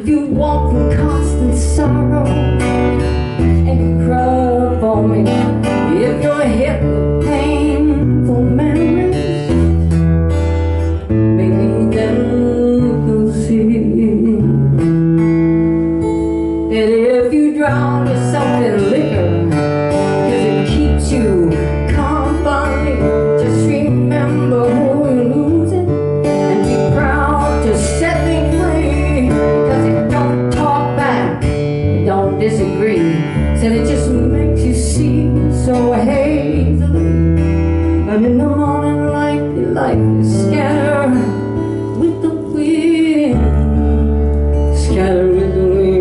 you walk in constant sorrow and you cry for me, if you're hit with painful memories, maybe then you'll see that if you drown yourself in liquor, 'cause it keeps you company, just remember who you're losing and be proud to set me free, 'cause it don't talk back, it don't disagree, said it just makes you see so hazily. And in the morning light, your life is scattered with the wind, scattered with the wind.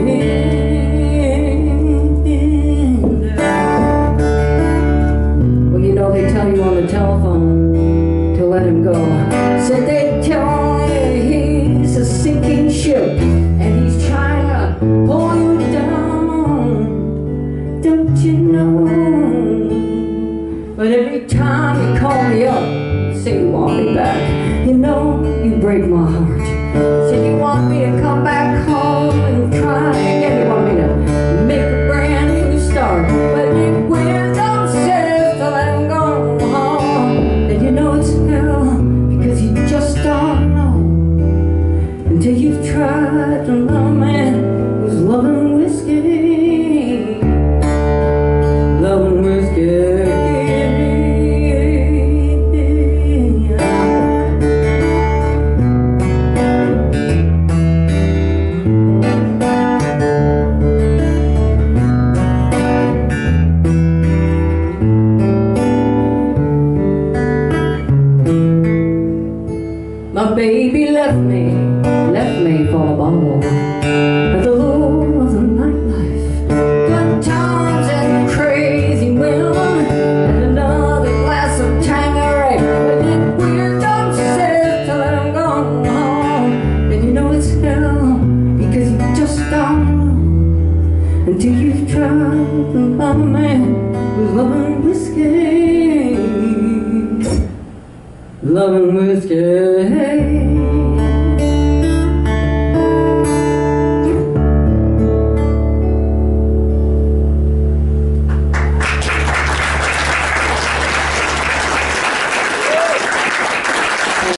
Well, you know they tell you on the telephone to let him go. Said they tell you he's a sinking ship and he's trying to pull you down. Don't you know? But every time you call me up, say you want me back, you know you break my heart. Say you want me to come back home and try again. You want me to make a brand new start. But if wisdom says to let him go home, then you know it's hell, because you just don't know until you've tried to love a man who's loving whiskey. Loving whiskey. My baby left me for a bottle at the low of the nightlife. Good times and crazy women and another glass of Tanqueray. But if wisdom says to let him go home, then you know it's hell, because you just don't know until you've tried to love a man who's loving whiskey. Loving whiskey.